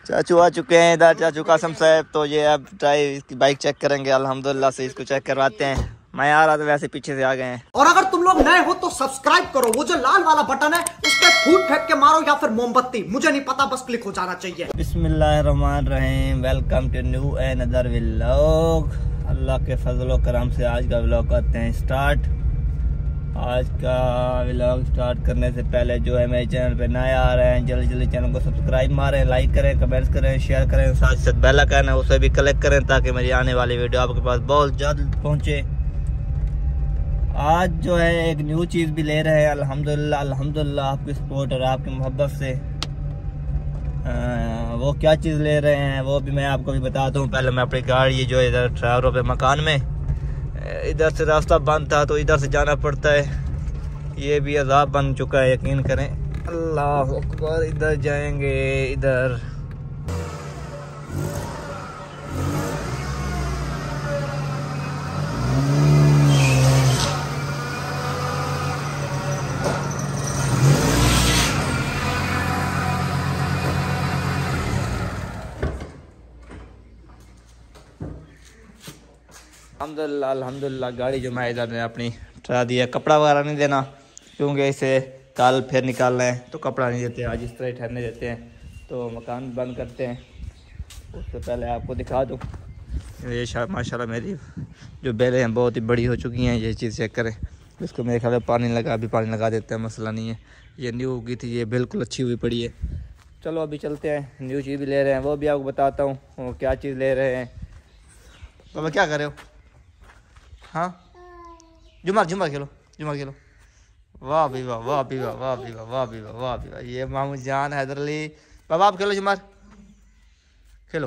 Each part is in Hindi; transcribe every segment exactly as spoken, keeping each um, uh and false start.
चाचू आ चुके हैं इधर, चाचू कासम साहब। तो ये अब ड्राइव इसकी बाइक चेक करेंगे अल्हम्दुलिल्लाह से, इसको चेक करवाते हैं। मैं आ रहा था वैसे पीछे से आ गए हैं। और अगर तुम लोग नए हो तो सब्सक्राइब करो, वो जो लाल वाला बटन है उस पर फूट फेंक के मारो या फिर मोमबत्ती, मुझे नहीं पता, बस क्लिक हो जाना चाहिए। बिस्मिल्लाहिर्रहमानिर्रहीम, welcome to new and other vlog. अल्लाह के फजल करम से आज का व्लॉग करते हैं स्टार्ट। आज का व्लॉग स्टार्ट करने से पहले जो है मेरे चैनल पे नए आ रहे हैं, जल्दी जल्दी चैनल को सब्सक्राइब मारें, लाइक करें, कमेंट्स करें, शेयर करें, साथ साथ बेल आइकन है उसे भी क्लिक करें ताकि मेरी आने वाली वीडियो आपके पास बहुत जल्द पहुंचे। आज जो है एक न्यू चीज़ भी ले रहे हैं अल्हम्दुलिल्लाह अल्हम्दुलिल्लाह आपकी सपोर्ट और आपकी मोहब्बत से। आ, वो क्या चीज़ ले रहे हैं वो भी मैं आपको भी बताता हूँ। पहले मैं अपनी गाड़ी जो इधर ड्राइवरों पे मकान में, इधर से रास्ता बंद था तो इधर से जाना पड़ता है। ये भी अजाब बन चुका है, यकीन करें। अल्लाह अकबर, इधर जाएंगे इधर। अल्हम्दुलिल्लाह अल्हम्दुलिल्लाह गाड़ी जो मैं इधर ने अपनी ठहरा दिया। कपड़ा वगैरह नहीं देना क्योंकि इसे कल फिर निकालना है तो कपड़ा नहीं देते, आज इस तरह ठहरने देते हैं। तो मकान बंद करते हैं। उससे पहले आपको दिखा दूँ, ये माशाल्लाह मेरी जो बेलें हैं बहुत ही बड़ी हो चुकी हैं। ये चीज़ चेक करें, इसको मेरे ख्याल में पानी लगा, अभी पानी लगा देते हैं, मसला नहीं है। ये न्यू उगी थी, ये बिल्कुल अच्छी हुई पड़ी है। चलो अभी चलते हैं, न्यू चीज़ भी ले रहे हैं, वो भी आपको बताता हूँ वो क्या चीज़ ले रहे हैं। बाबा क्या कर रहे हो? हाँ, जुमर जुमर खेलो, जुमर खेलो। वाह भी वाह, वाह भी वाह, वाह भी वाह, वाह भी वाह, वाह भी वाह। ये मामू जान हैदर अली, बाबा आप खेलो, जुमर खेलो।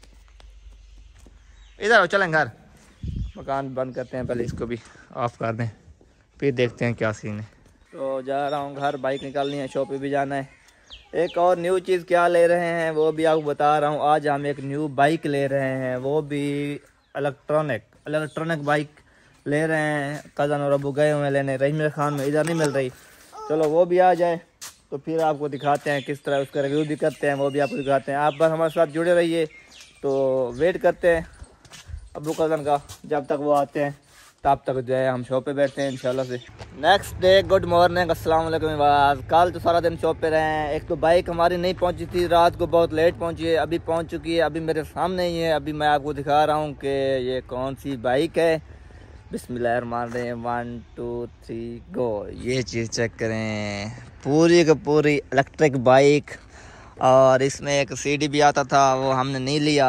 इधर आओ, चलें घर। मकान बंद करते हैं, पहले इसको भी ऑफ कर दें, फिर देखते हैं क्या सीन है। तो जा रहा हूँ घर, बाइक निकालनी है, शॉप पे भी जाना है। एक और न्यू चीज़ क्या ले रहे हैं वो भी आपको बता रहा हूँ। आज हम एक न्यू बाइक ले रहे हैं, वो भी इलेक्ट्रॉनिक इलेक्ट्रॉनिक बाइक ले रहे हैं। कज़न और अबू गए हुए लेने, रहीम खान में, इधर नहीं मिल रही। चलो वो भी आ जाए तो फिर आपको दिखाते हैं किस तरह उसका रिव्यू भी करते हैं, वो भी आपको दिखाते हैं। आप बस हमारे साथ जुड़े रहिए। तो वेट करते हैं अबू कज़न का, जब तक वो आते हैं तब तक जो है हम शॉप पे बैठते हैं इंशाल्लाह से। नेक्स्ट डे, गुड मॉर्निंग, अस्सलाम वालेकुम। कल तो सारा दिन शॉप पे रहे हैं। एक तो बाइक हमारी नहीं पहुंची थी, रात को बहुत लेट पहुंची है, अभी पहुंच चुकी है, अभी मेरे सामने ही है। अभी मैं आपको दिखा रहा हूँ कि ये कौन सी बाइक है। बिस्मिल्लाहिर्रहमानिर्रहीम, वन टू थ्री गो। ये चीज़ चेक करें, पूरी की पूरी इलेक्ट्रिक बाइक। और इसमें एक सीडी भी आता था, वो हमने नहीं लिया,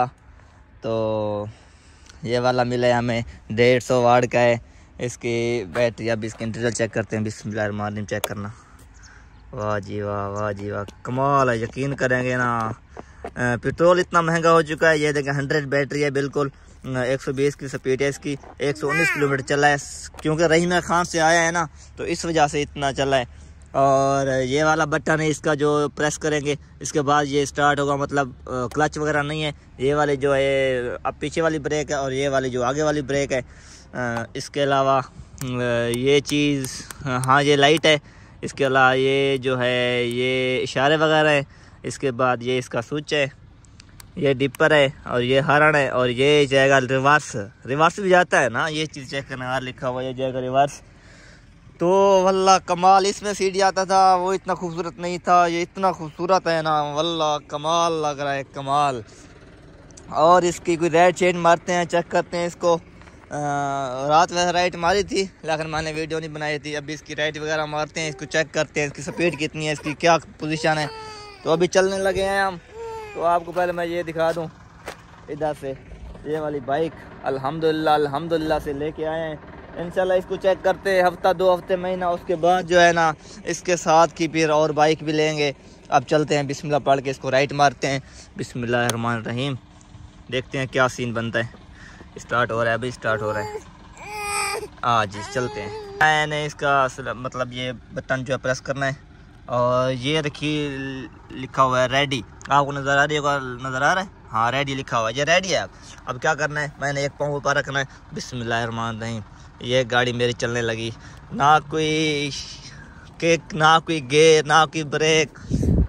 तो ये वाला मिला है हमें, डेढ़ सौ वाट का है इसकी बैटरी। अब इसके इंटीरियर चेक करते हैं। बिस्मिल्लाहिर्रहमानिर्रहीम, चेक करना। वाह जी वाह, वाह जी वाह, कमाल है, यकीन करेंगे ना। पेट्रोल इतना महंगा हो चुका है। ये देखें, हंड्रेड बैटरी है, बिल्कुल एक सौ बीस की स्पीड है इसकी, एक सौ उन्नीस किलोमीटर चला है। क्योंकि रहीम खान से आया है ना, तो इस वजह से इतना चला है। और ये वाला बटन है इसका, जो प्रेस करेंगे इसके बाद ये स्टार्ट होगा, मतलब क्लच वगैरह नहीं है। ये वाली जो है अब पीछे वाली ब्रेक है और ये वाली जो आगे वाली ब्रेक है। इसके अलावा ये चीज़, हाँ ये लाइट है। इसके अलावा ये जो है ये इशारे वगैरह है। इसके बाद ये इसका स्विच है, ये डिपर है और ये हॉर्न है। और ये जाएगा रिवर्स, रिवर्स भी जाता है ना, ये चीज़ चेक करना, लिखा हुआ ये जाएगा रिवर्स। तो वल्लाह कमाल। इसमें सीडी आता था, वो इतना खूबसूरत नहीं था, ये इतना खूबसूरत है ना, वल्लाह कमाल लग रहा है, कमाल। और इसकी कोई राइट चेन मारते हैं, चेक करते हैं इसको। आ, रात वैसे राइट मारी थी लेकिन मैंने वीडियो नहीं बनाई थी। अभी इसकी राइट वगैरह मारते हैं, इसको चेक करते हैं, इसकी स्पीड कितनी है, इसकी क्या पोजीशन है। तो अभी चलने लगे हैं हम। तो आपको पहले मैं ये दिखा दूँ, इधर से ये वाली बाइक अल्हम्दुलिल्लाह अल्हम्दुलिल्लाह से लेके आए हैं। इंशाल्लाह इसको चेक करते हैं हफ्ता दो हफ्ते महीना, उसके बाद जो है ना इसके साथ की फिर और बाइक भी लेंगे। अब चलते हैं, बिस्मिल्लाह पढ़ के इसको राइट मारते हैं। बिस्मिल्लाहिर्रहमानिर्रहीम, देखते हैं क्या सीन बनता है। स्टार्ट हो रहा है, अभी स्टार्ट हो रहा है। हाँ जी, चलते हैं। मैंने इसका मतलब ये बटन जो है प्रेस करना है और ये देखिए लिखा हुआ है रेडी, आपको नज़र आ रही होगा, नज़र आ रहा है, हाँ रेडी लिखा हुआ है, ये रेडी है। अब क्या करना है, मैंने एक पाँव ऊपर रखना है। बिस्मिल्लाहिर्रहमानिर्रहीम, ये गाड़ी मेरी चलने लगी। ना कोई किक, ना कोई गेयर, ना कोई ब्रेक,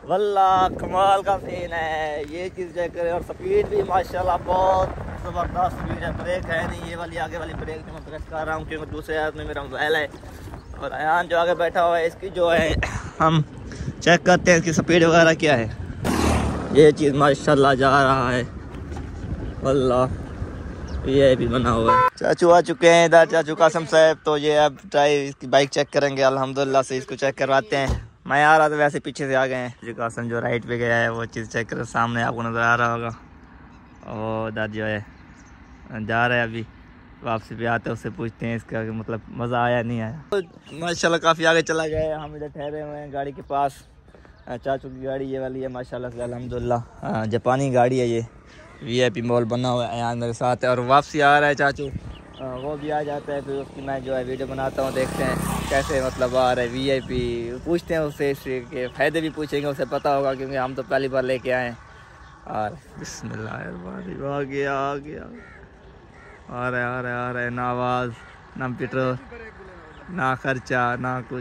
वल्ला कमाल का सीन है, ये चीज़ चेक करें। और स्पीड भी माशाल्लाह बहुत ज़बरदस्त स्पीड है। ब्रेक है नहीं, ये वाली आगे वाली ब्रेक मैं प्रेस कर रहा हूँ क्योंकि दूसरे हाथ में मेरा मोबाइल है। और अयान जो आगे बैठा हुआ है इसकी जो है हम चेक करते हैं इसकी स्पीड वगैरह क्या है। ये चीज़ माशाल्लाह जा रहा है वल्ला, ये भी बना हुआ है। चाचू आ चुके हैं इधर, चाचू कासम साहब। तो ये अब ड्राइव इसकी बाइक चेक करेंगे अल्हम्दुलिल्लाह से, इसको चेक करवाते हैं। मैं आ रहा था वैसे पीछे से आ गए हैं। जो कासम जो राइट पे गया है वो चीज़ चेक कर, सामने आपको नज़र आ रहा होगा। और इधर जो है जा रहा है, अभी वापसी भी आते हैं उससे पूछते हैं इसका मतलब मज़ा आया नहीं आया। तो माशाल्लाह काफ़ी आगे चला गया, हम इधर ठहरे हुए हैं गाड़ी के पास। चाचू की गाड़ी ये वाली है माशाल्लाह से अल्हम्दुलिल्लाह, जापानी गाड़ी है ये। वीआईपी मॉल बना हुआ है, अयान मेरे साथ है। और वापसी आ रहा है चाचू, वो भी आ जाता है, फिर उसकी मैं जो है वीडियो बनाता हूँ। देखते हैं कैसे मतलब आ रहा है वीआईपी, पूछते हैं उससे इसके फ़ायदे भी पूछेंगे, उसे पता होगा क्योंकि हम तो पहली बार लेके आए हैं। और बिस्मिल्लाह आ गया आ गया आ रहा है आ रहा है आ रहा है। ना आवाज़ ना पेट्रोल ना खर्चा ना कुछ,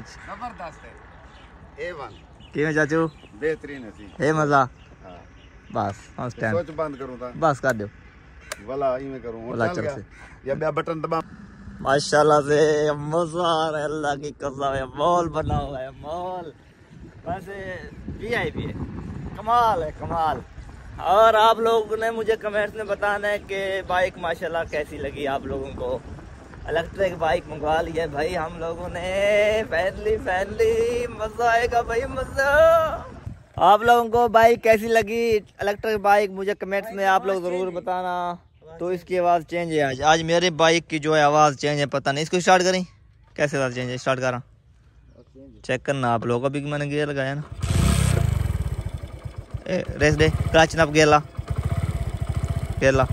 क्यों चाचू बेहतरीन है मज़ा। बस उस टाइम सोच बंद करूं था, बस कर दो वाला ही मैं करूं वाला चल से या बे बटन दबा। माशाल्लाह से मज़ा आ रहा है, अल्लाह की कसम है। मॉल बना हुआ है मॉल, वैसे वीआईपी है, कमाल है कमाल। और आप लोगों ने मुझे कमेंट्स में बताना है कि बाइक माशाल्लाह कैसी लगी आप लोगों को। इलेक्ट्रिक बाइक मंगवा ली है भाई हम लोगों ने, फैमिली फैमिली मज़ा आएगा भाई मज़ा। आप लोगों को बाइक कैसी लगी इलेक्ट्रिक बाइक, मुझे कमेंट्स में आप लोग ज़रूर बताना। तो इसकी आवाज़ चेंज है आज आज मेरे बाइक की जो है आवाज़ चेंज है, पता नहीं। इसको स्टार्ट करें कैसे आवाज़ चेंज है, स्टार्ट करा चेक करना आप लोग। अभी मैंने गियर लगाया ना, ए, रेस दे क्लच नप गेला गेला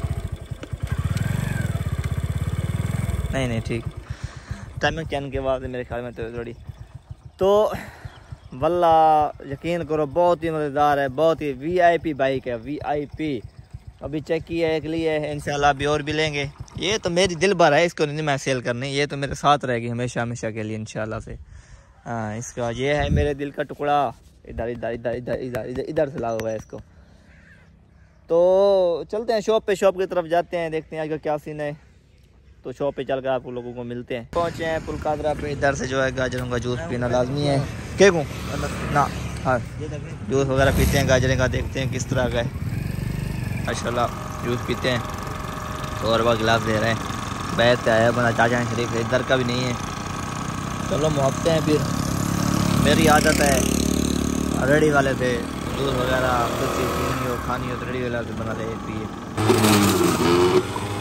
नहीं नहीं ठीक टाइमिंग चैन के बाद मेरे ख्याल में तो थोड़ी। तो वल्ला यकीन करो बहुत ही मज़ेदार है, बहुत ही वीआईपी बाइक है वीआईपी। अभी चेक किया है, एक लिए है, इंशाल्लाह अभी और भी लेंगे। ये तो मेरी दिल भर है, इसको नहीं मैं सेल करनी, ये तो मेरे साथ रहेगी हमेशा हमेशा के लिए इंशाल्लाह से। हाँ इसका ये है मेरे दिल का टुकड़ा, इधर इधर इधर इधर इधर इधर इधर से लगा हुआ है इसको। तो चलते हैं शॉप पे, शॉप की तरफ जाते हैं, देखते हैं आज का क्या सीन है। तो शॉप पे चल कर आप लोगों को मिलते हैं। पहुँचे हैं पुल कादरा पे, इधर से जो है गाजरों का जूस पीना लाजमी है। क्या कहूँ ना, हाँ जूस वगैरह पीते हैं गाजरें का, देखते हैं किस तरह का है। माशाल्लाह जूस पीते हैं, सौ रुपये गिलास दे रहे हैं। बैठ से आया बना चाचा शरीफ, इधर का भी नहीं है। चलो मुहब्बतें हैं फिर। मेरी आदत है रेडी वाले से जूस वगैरह कुछ चीज़ पीनी हो खानी हो तो रेडी वाले से बना दे पिए।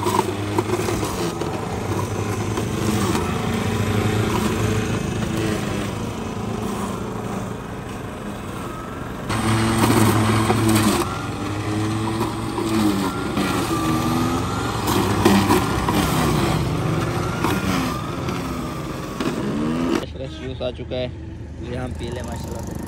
जूस आ चुका है, ये हम पी लें माशाल्लाह से।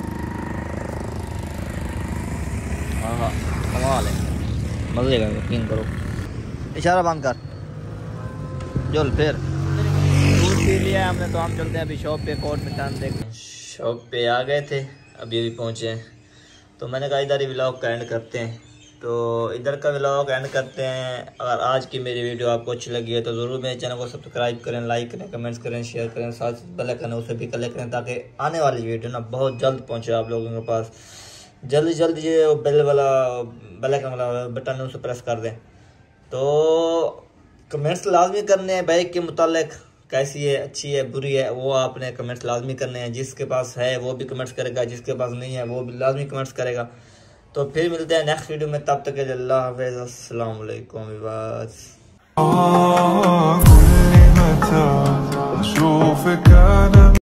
हाँ हाँ कमाल है, मज़े का यकीन करो। इशारा बंद कर चल। फिर दूध पी लिया हमने, तो हम चलते हैं अभी शॉप पे, कोर्ट में टाइम देख। शॉप पे आ गए थे, अभी अभी पहुँचे हैं। तो मैंने कहा इधर ही व्लॉग का एंड करते हैं, तो इधर का व्लॉग एंड करते हैं। अगर आज की मेरी वीडियो आपको अच्छी लगी है तो ज़रूर मेरे चैनल को सब्सक्राइब करें, लाइक करें, कमेंट्स करें, शेयर करें, साथ बेल आइकन उसे भी क्लिक करें ताकि आने वाली वीडियो ना बहुत जल्द पहुंचे आप लोगों के पास। जल्दी जल्दी ये बेल वाला बेल आइकन वाला बटन है उसे प्रेस कर दें। तो कमेंट्स लाजमी करने हैं बाइक के मुतालिक, कैसी है, अच्छी है, बुरी है, वो आपने कमेंट्स लाजमी करने हैं। जिसके पास है वो भी कमेंट्स करेगा, जिसके पास नहीं है वो भी लाजमी कमेंट्स करेगा। तो फिर मिलते हैं नेक्स्ट वीडियो में, तब तक के लिए अल्लाह हाफ़िज़, अस्सलाम वालेकुम।